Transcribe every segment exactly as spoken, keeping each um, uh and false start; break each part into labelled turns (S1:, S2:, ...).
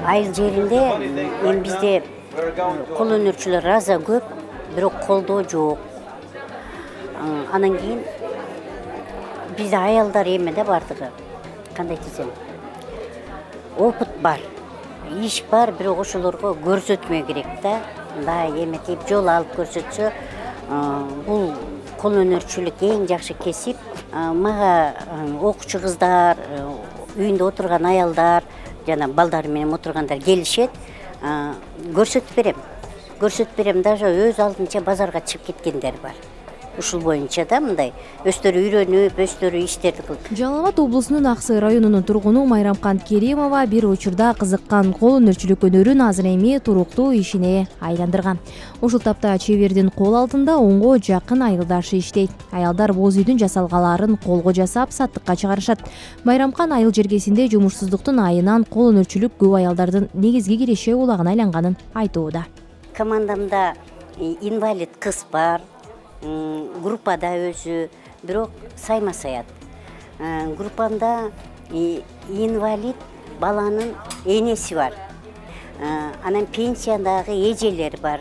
S1: айыл жеринде эми бизде кол өнөрчүлөр аза көп, бирок колдоо жок. Анан кийин бизде аялдар эме да бардыгы. Кандай десем, опыт бар, иш бар, бирок ошолорго көрсөтмө керек да. Мындай эметип жол алып көрсөтсө, бул кол өнөрчүлүк эң жакшы кесип. Мага окуучу кыздар, үйүндө отурган аялдар, жана балдары менен отургандар келишет, көрсөтүп берем. Көрсөтүп берем, даже өз алдынча базарга чыгып кеткендер бар. Ушул боюнча да мындай өздөрү үйрөнүп, өздөрү иштерди кылып.
S2: Жалал Абад облусунун Аксы районунун тургуну Майрамкан Керимова бир учурда кызыккан кол өнөрчүлүк өнөрүн азыр эми туруктуу ишине айландырган. Ушул тапта чебердин кол алдында онго жакын айылдашы иштейт. Аялдар боз үйдүн жасалгаларын колго жасап саттыкка чыгарышат. Майрамкан айыл жергесинде жумушсуздуктун айынан кол өнөрчүлүк көп аялдардын негизги киреше улагына айланганын айтууда.
S1: Командамда инвалид кыз бар. Группада өзү, бирок сайма саят. Группамда инвалид баланын энеси бар. Анан пенсиядагы эжелер бар.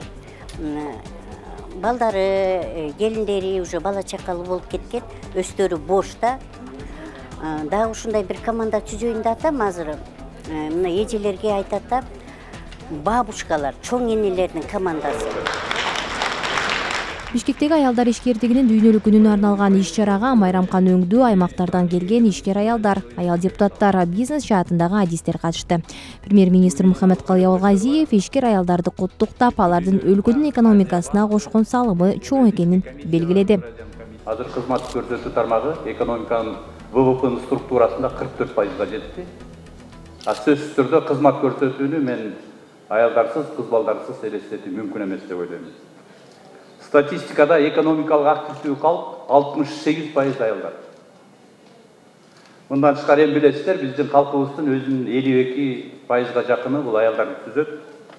S1: Балдары, келиндери уже бала чакалы болуп кеткен, өздөрү бошта. Да ушундай бир команда түзөйүн да атам азыр. Мына эжелерге айтат да, бабушкалар, чоң энелердин командасы.
S2: Бишкектеги аялдар ишкердигинин дүйнөлүк күнүнө арналган иш-чарага Майрамкан өңдүү аймактардан келген ишкер аялдар, аял депутаттар, бизнес чаатындагы адистер катышты. Премьер-министр Мухаммедкалый Абылгазиев ишкер аялдарды куттуктап, алардын өлкөнүн экономикасына кошкон салымы чоң экенин белгиледи.
S3: Азыр кызмат көрсөтүү тармагы экономиканын вэ вэ пэ структурасында кырк төрт пайызга жетти. А сөзсүз түрдө кызмат көрсөтүүнү мен аялдарсыз, кыз балдарсыз элестетүү мүмкүн эмес деп ойлойм. Статистикада экономикалык активдүү калк алтымыш сегиз пайыз аялдар. Мындан тышкары эми билесиздер, биздин калкыбыздын өзүнүн элүү эки пайызга жакыны бул аялдарды түзөт.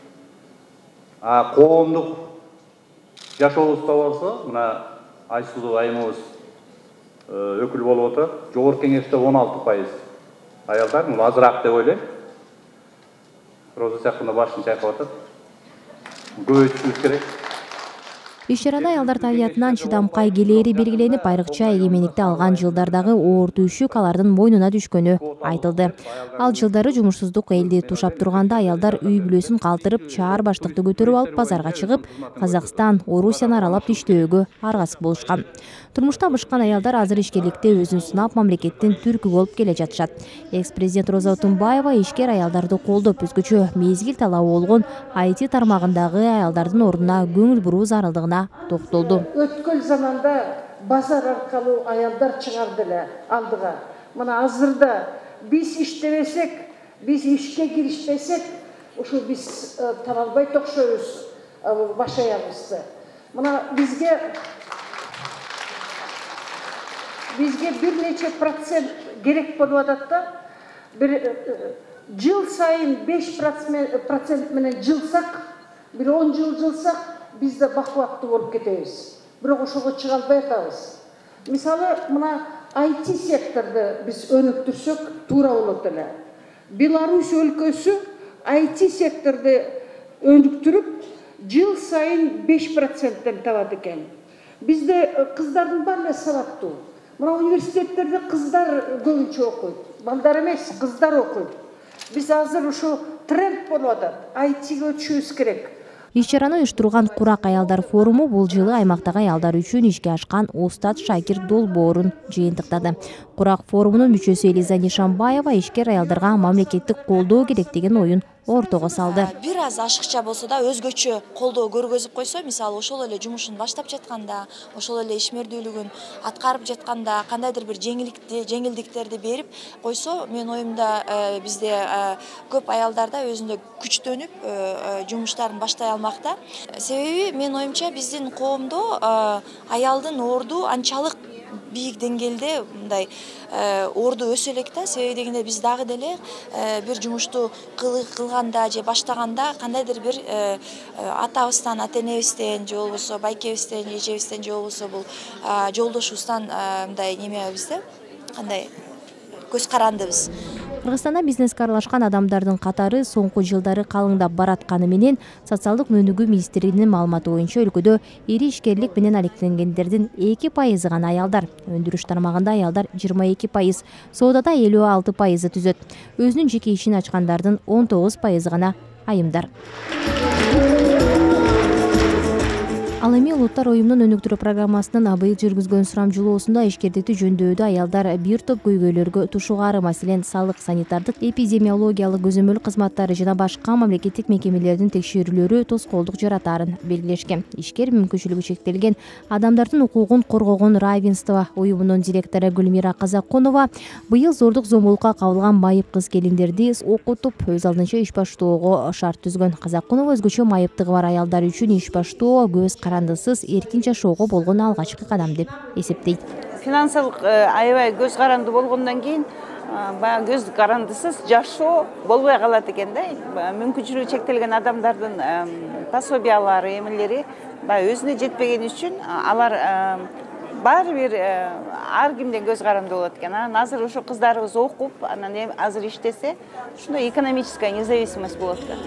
S3: А коомдук жашообузда болсо, мына Айсулуу айымыбыз өкүл болуп отурат. Жогорку кеңеште он алты пайыз аялдар, бул азыраак деп ойлойм. Роза сыяктуу башын чайкап атат. Көбөйтүшүбүз керек.
S2: Иш-чарада аялдар табиятынан чыдамкай келери белгиленип, айрыкча эгемендикти алган жылдардагы оор түйшүк алардын мойнуна түшкөнү айтылды. Ал жылдары жумушсуздук элди тушап турганда аялдар үй бүлөсүн калтырып, чаар баштыкты көтөрүп алып базарга чыгып, Казакстан, Орусияны аралап иштөөгө аргасыз болушкан. Турмушта бышкан аялдар азыр ишкерликте өзүн сынап, мамлекеттин түркү болуп келе жатышат. Экс-президент Роза Отунбаева ишкер аялдарды колдоп, өзгөчө мезгил талабы болгон ай ти тармагындагы аялдардын ордуна көңүл буруу зарылдыгына токтолду.
S4: Өткөн заманда базар аркылуу аялдар чыгарды эле алдыга. Мына азырда биз иштебесек, биз ишке киришпесек, ушу биз таба албай токшойбуз баш аягыбызды. Мына бизге бизге бир нече процент керек болуп атат да. Бир жыл сайын беш процент менен жылсак, бир он жыл жылсак, биз да бакубаттуу болуп кетебиз. Бирок ошого чыга албай атабыз. Мисалы, мына ай ти секторду биз өнүктүрсөк туура болот эле. Беларусь өлкөсү ай ти секторду өнүктүрүп, жыл сайын беш проценттен табат экен. Бизде кыздардын баары сабаттуу. Мына университеттерде кыздар көбүнчө окуйт. Балдар эмес, кыздар окуйт. Биз азыр ушу тренд болуп атат. ай тиге өтүшүбүз керек.
S2: Иш-чараны уюштурган Курак аялдар форуму бул жылы аймактагы аялдар үчүн ишке ашкан Устат Шакир долбоорун жыйынтыктады. Курак форумунун мүчөсү Элиза Нишанбаева ишкер аялдарга мамлекеттик колдоо керек деген оюн ортого салды.
S5: Бир аз ашыкча болсо да өзгөчө колдоо көргөзүп койсо, мисалы ошол эле жумушун баштап жатканда, ошол эле ишмердүүлүгүн аткарып жатканда кандайдыр бир жеңилдикти, жеңилдиктерди берип койсо, мен оюмда бизде көп аялдарда өзүндө күчтөнүп жумуштарын баштай алмакта. Себеби мен оюмча биздин коомдо аялдын орду анчалык бийик деңгээлде мындай орду өсө элек да. Себеби дегенде биз дагы деле бир жумушту кылганда же баштаганда кандайдыр бир атабыздан, ата-энебизден же болбосо байкебизден, эжебизден же болбосо бул жолдошубуздан мындай немебиз да, кандай көз карандыбыз.
S2: Кыргызстанда бизнеске аралашкан адамдардын катары соңку жылдары калыңдап баратканы менен социалдык өнүгүү министрлигинин маалыматы боюнча өлкөдө ири ишкерлик менен алектенгендердин эки пайызы гана аялдар. Өндүрүш тармагында аялдар жыйырма эки пайыз, соодада элүү алты пайызы түзөт. Өзүнүн жеке ишин ачкандардын он тогуз пайызы гана айымдар. Ал эми Улуттар оюмунун өнүктүрүү программасынын быйыл жүргүзгөн сурамжылоосунда ишкердикти жөндөүүдө аялдар бир топ көйгөйлөргө тушугары, маселен, салык, санитардык, эпидемиологиялык көзөмөл кызматтары жана башка мамлекеттик мекемелердин текшерүүлөрү тоскоолдук жаратаарын белгилешкен. Ишкер мүмкүнчүлүгү чектелген адамдардын укугун коргогон Равенство оюмунун директору Гүлмира Казакунова быйыл зордук зомбулукка кабылган майып кыз-келиндерди окутуп, өз алдынча иш баштоого шарт түзгөн. Казакунова өзгөчө майыптыгы бар аялдар үчүн иш баштоо көз карандысыз эркин жашоого болгон алгачкы кадам деп эсептейт.
S6: Финансылык аябай көз каранды болгондон кийин баягы көз карандысыз жашоо болбой калат экен да. Мүмкүнчүлүгү чектелген адамдардын пособиялары, эмелери баягы өзүнө жетпеген үчүн алар баары бир ар кимден көз каранды болот экен. Анан азыр ошо кыздарыбыз окуп, анан азыр иштесе, ушундай экономическая независимость болот да.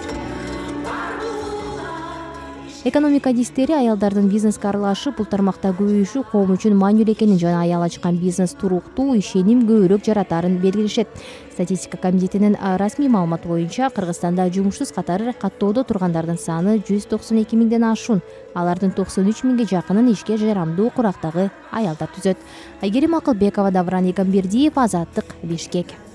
S2: Экономика адистери аялдардын бизнеске аралашып, бул тармакта көбөйүшү коом үчүн маанилүү экенин жана аял ачкан бизнес туруктуу, ишеним көбүрөөк жаратаарын белгилешет. Статистика комитетинин расмий маалыматы боюнча Кыргызстанда жумушсуз катары каттоодо тургандардын саны жүз токсон эки миңден ашуун. Алардын токсон үч миңге жакынын ишке жарамдуу курактагы аялдар түзөт. Айгерим Акылбекова, Давран Игамбердиев, Азаттык, Бишкек.